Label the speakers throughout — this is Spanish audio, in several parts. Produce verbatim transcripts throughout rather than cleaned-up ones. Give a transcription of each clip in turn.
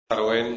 Speaker 1: Azaroen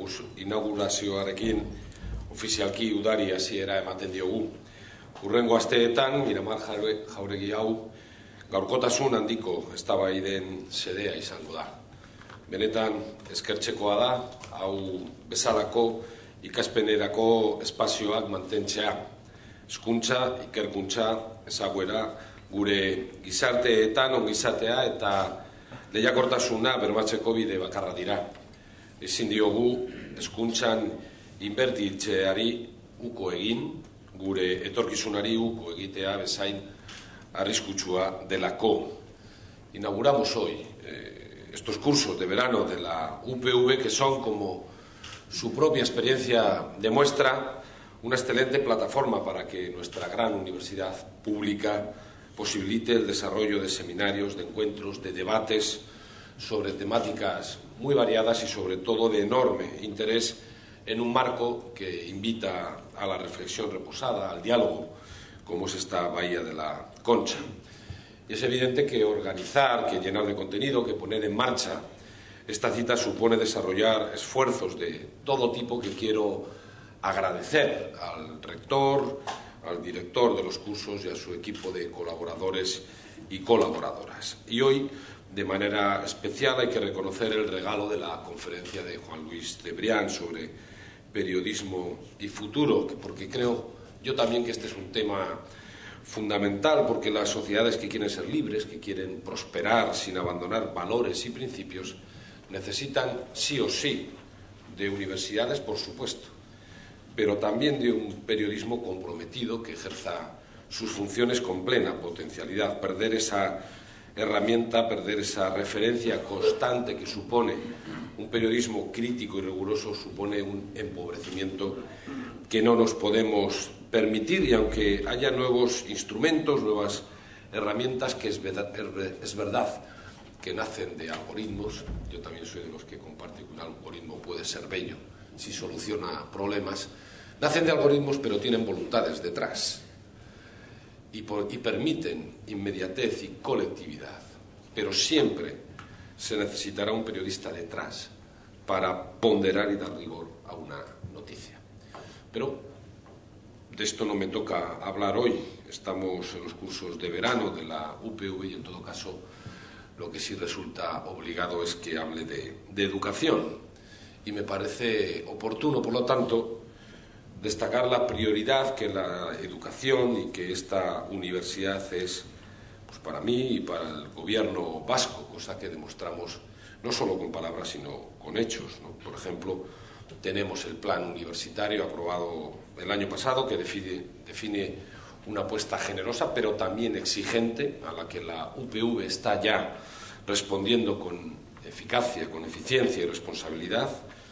Speaker 1: inaugurazioarekin ofizialki udari hasiera ematen diogu. Hurrengo asteetan Miramar jauregi hau gaurkotasun handiko eztabaiden xedea izango da. Benetan eskertzekoa da hau bezalako ikaspenerako espazioak mantentzea. Hezkuntza, ikerkuntza, ezaguera, gure gizarteetan ongizatea eta lehiakortasuna bermatzeko bide bakarra dira. Ezin diogu hezkuntzan inbertitzeari uko egin, gure etorkizunari uko egitea bezain arriskutsua delako. Inauguramos hoy eh, estos cursos de verano de la U P V, que son, como su propia experiencia demuestra, una excelente plataforma para que nuestra gran universidad pública posibilite el desarrollo de seminarios, de encuentros, de debates sobre temáticas muy variadas y sobre todo de enorme interés en un marco que invita a la reflexión reposada, al diálogo, como es esta Bahía de la Concha. Y es evidente que organizar, que llenar de contenido, que poner en marcha esta cita supone desarrollar esfuerzos de todo tipo que quiero agradecer al rector, al director de los cursos y a su equipo de colaboradores y colaboradoras. Y hoy, de manera especial, hay que reconocer el regalo de la conferencia de Juan Luis Cebrián sobre periodismo y futuro, porque creo yo también que este es un tema fundamental, porque las sociedades que quieren ser libres, que quieren prosperar sin abandonar valores y principios, necesitan sí o sí de universidades, por supuesto, pero también de un periodismo comprometido que ejerza sus funciones con plena potencialidad. Perder esa herramienta, perder esa referencia constante que supone un periodismo crítico y riguroso supone un empobrecimiento que no nos podemos permitir, y aunque haya nuevos instrumentos, nuevas herramientas, que es verdad, es verdad que nacen de algoritmos, yo también soy de los que comparto que un algoritmo puede ser bello si soluciona problemas, nacen de algoritmos pero tienen voluntades detrás. Y, por, y permiten inmediatez y colectividad, pero siempre se necesitará un periodista detrás para ponderar y dar rigor a una noticia. Pero de esto no me toca hablar hoy, estamos en los cursos de verano de la U P V y en todo caso lo que sí resulta obligado es que hable de, de educación, y me parece oportuno, por lo tanto, destacar la prioridad que la educación y que esta universidad es, pues, para mí y para el gobierno vasco, cosa que demostramos no solo con palabras sino con hechos, ¿no? Por ejemplo, tenemos el plan universitario aprobado el año pasado que define, define una apuesta generosa pero también exigente, a la que la U P V está ya respondiendo con eficacia, con eficiencia y responsabilidad.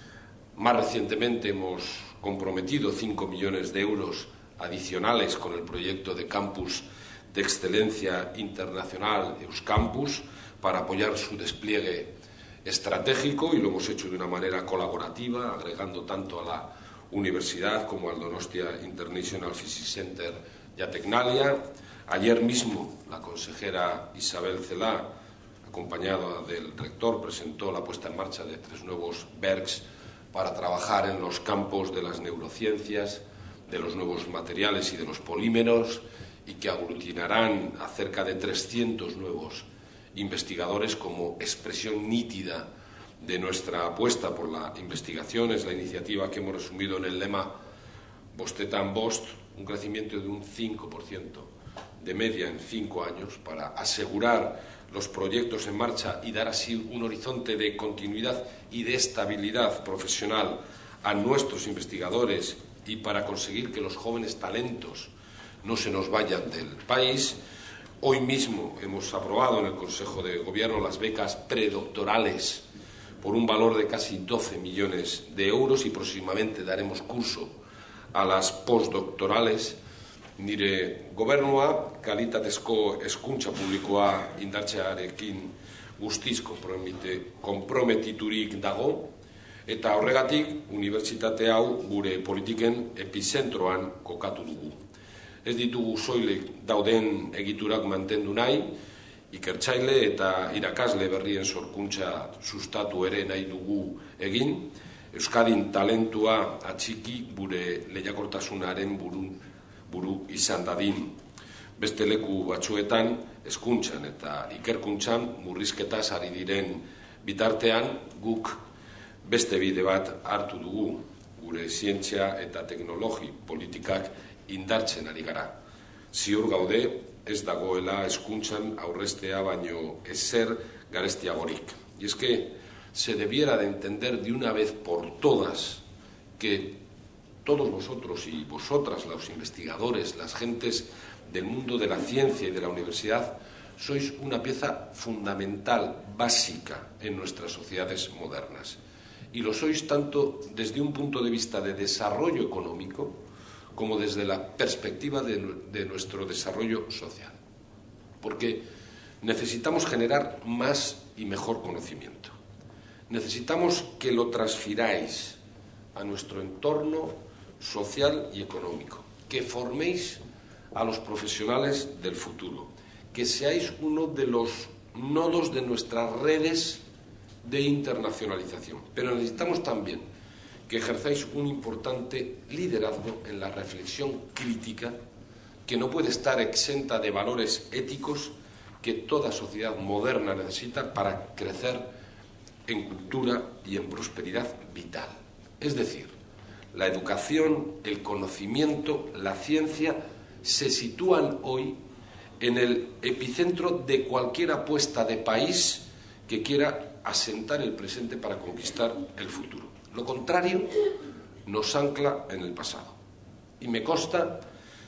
Speaker 1: Más recientemente hemos comprometido cinco millones de euros adicionales con el proyecto de campus de excelencia internacional Euskampus para apoyar su despliegue estratégico, y lo hemos hecho de una manera colaborativa, agregando tanto a la universidad como al Donostia International Physics Center y a Tecnalia. Ayer mismo la consejera Isabel Celaá, acompañada del rector, presentó la puesta en marcha de tres nuevos B E R Cs para trabajar en los campos de las neurociencias, de los nuevos materiales y de los polímeros, y que aglutinarán a cerca de trescientos nuevos investigadores como expresión nítida de nuestra apuesta por la investigación. Es la iniciativa que hemos resumido en el lema Bostetan Bost, un crecimiento de un cinco por ciento de media en cinco años para asegurar los proyectos en marcha y dar así un horizonte de continuidad y de estabilidad profesional a nuestros investigadores, y para conseguir que los jóvenes talentos no se nos vayan del país. Hoy mismo hemos aprobado en el Consejo de Gobierno las becas predoctorales por un valor de casi doce millones de euros, y próximamente daremos curso a las postdoctorales. Nire gobernua kalitatezko hezkuntza publikoa indartzearekin guztiz konprometiturik dago, eta horregatik unibertsitate hau gure politiken epizentroan kokatu dugu. Ez ditugu soilik dauden egiturak mantendu nahi, Ikertzaile eta irakasle berrien sorkuntza sustatu ere nahi dugu egin, Euskadin talentua atxiki gure lehiakortasunaren buru, buru izan dadin. Beste leku batzuetan, hezkuntzan eta ikerkuntzan murrizketaz ari diren bitartean guk beste bide bat hartu dugu, gure zientzia eta teknologi politikak indartzen ari gara. Ziur gaude ez dagoela hezkuntzan aurrestea baino ezer garestiagorik. Y es que se debiera de entender de una vez por todas que todos vosotros y vosotras, los investigadores, las gentes del mundo de la ciencia y de la universidad, sois una pieza fundamental, básica en nuestras sociedades modernas. Y lo sois tanto desde un punto de vista de desarrollo económico como desde la perspectiva de, de nuestro desarrollo social. Porque necesitamos generar más y mejor conocimiento. Necesitamos que lo transfiráis a nuestro entorno social y económico, que forméis a los profesionales del futuro, que seáis uno de los nodos de nuestras redes de internacionalización. Pero necesitamos también que ejerzáis un importante liderazgo en la reflexión crítica que no puede estar exenta de valores éticos que toda sociedad moderna necesita para crecer en cultura y en prosperidad vital. Es decir, la educación, el conocimiento, la ciencia se sitúan hoy en el epicentro de cualquier apuesta de país que quiera asentar el presente para conquistar el futuro. Lo contrario nos ancla en el pasado. Y me consta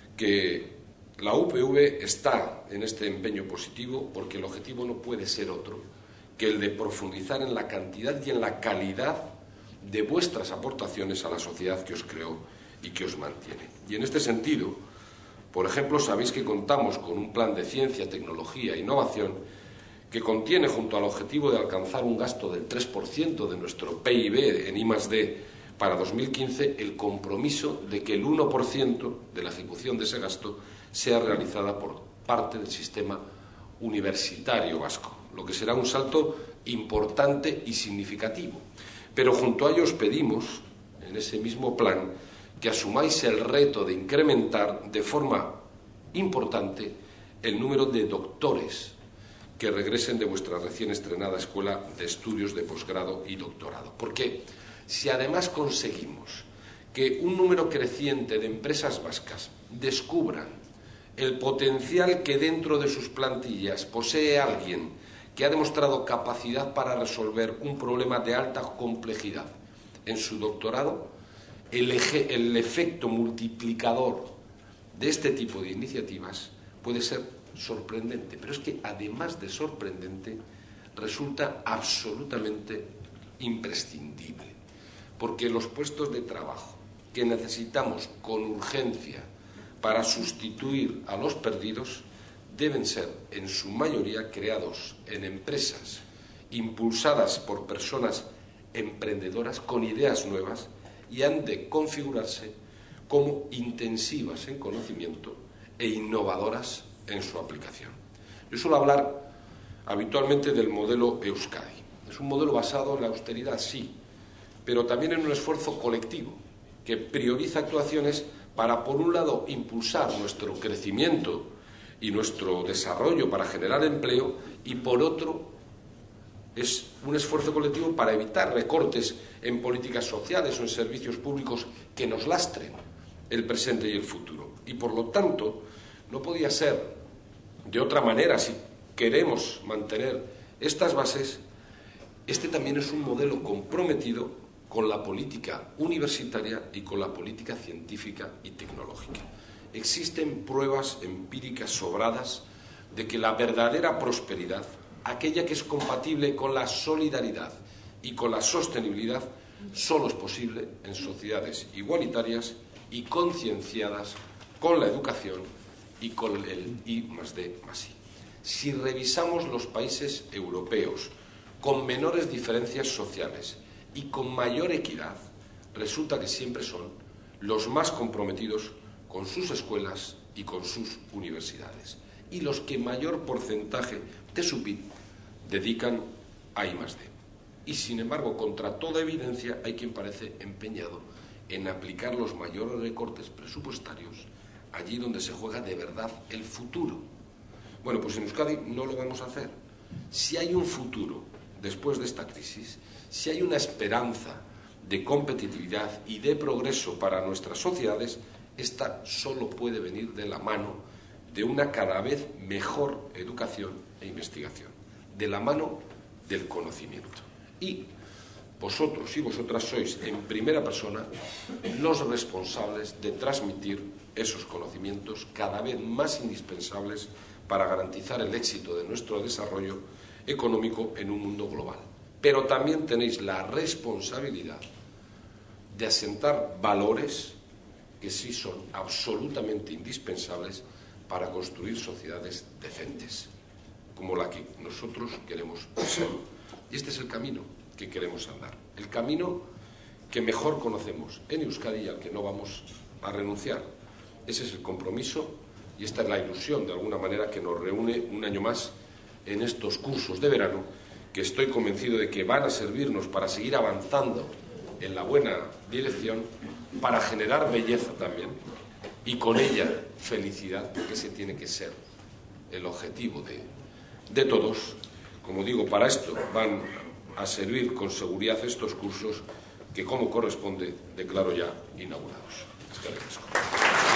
Speaker 1: que la U P V está en este empeño positivo porque el objetivo no puede ser otro que el de profundizar en la cantidad y en la calidad de vuestras aportaciones a la sociedad que os creó y que os mantiene. Y en este sentido, por ejemplo, sabéis que contamos con un plan de ciencia, tecnología e innovación que contiene, junto al objetivo de alcanzar un gasto del tres por ciento de nuestro P I B en I más D para dos mil quince, el compromiso de que el uno por ciento de la ejecución de ese gasto sea realizada por parte del sistema universitario vasco, lo que será un salto importante y significativo. Pero junto a ello os pedimos, en ese mismo plan, que asumáis el reto de incrementar de forma importante el número de doctores que regresen de vuestra recién estrenada Escuela de Estudios de Posgrado y Doctorado. Porque si además conseguimos que un número creciente de empresas vascas descubran el potencial que dentro de sus plantillas posee alguien que ha demostrado capacidad para resolver un problema de alta complejidad en su doctorado, el, eje, el efecto multiplicador de este tipo de iniciativas puede ser sorprendente, pero es que además de sorprendente resulta absolutamente imprescindible, porque los puestos de trabajo que necesitamos con urgencia para sustituir a los perdidos deben ser en su mayoría creados en empresas impulsadas por personas emprendedoras con ideas nuevas y han de configurarse como intensivas en conocimiento e innovadoras en su aplicación. Yo suelo hablar habitualmente del modelo Euskadi. Es un modelo basado en la austeridad, sí, pero también en un esfuerzo colectivo que prioriza actuaciones para, por un lado, impulsar nuestro crecimiento y nuestro desarrollo para generar empleo y, por otro, es un esfuerzo colectivo para evitar recortes en políticas sociales o en servicios públicos que nos lastren el presente y el futuro. Y, por lo tanto, no podía ser de otra manera si queremos mantener estas bases. Este también es un modelo comprometido con la política universitaria y con la política científica y tecnológica. Existen pruebas empíricas sobradas de que la verdadera prosperidad, aquella que es compatible con la solidaridad y con la sostenibilidad, solo es posible en sociedades igualitarias y concienciadas con la educación y con el I más D más I. Si revisamos los países europeos con menores diferencias sociales y con mayor equidad, resulta que siempre son los más comprometidos con sus escuelas y con sus universidades. y los que mayor porcentaje de su P I B dedican a I más D. Y sin embargo, contra toda evidencia, hay quien parece empeñado en aplicar los mayores recortes presupuestarios allí donde se juega de verdad el futuro. Bueno, pues en Euskadi no lo vamos a hacer. Si hay un futuro después de esta crisis, si hay una esperanza de competitividad y de progreso para nuestras sociedades, esta solo puede venir de la mano de una cada vez mejor educación e investigación, de la mano del conocimiento. Y vosotros y vosotras sois en primera persona los responsables de transmitir esos conocimientos cada vez más indispensables para garantizar el éxito de nuestro desarrollo económico en un mundo global. Pero también tenéis la responsabilidad de asentar valores que sí son absolutamente indispensables para construir sociedades decentes, como la que nosotros queremos ser. Y este es el camino que queremos andar, el camino que mejor conocemos en Euskadi y al que no vamos a renunciar. Ese es el compromiso y esta es la ilusión, de alguna manera, que nos reúne un año más en estos cursos de verano, que estoy convencido de que van a servirnos para seguir avanzando en la buena dirección, para generar belleza también y con ella felicidad, porque ese tiene que ser el objetivo de, de todos. Como digo, para esto van a servir con seguridad estos cursos que, como corresponde, declaro ya inaugurados. Es que